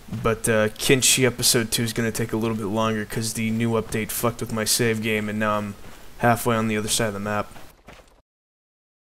But Kenshi episode 2 is going to take a little bit longer because the new update fucked with my save game, and now I'm halfway on the other side of the map.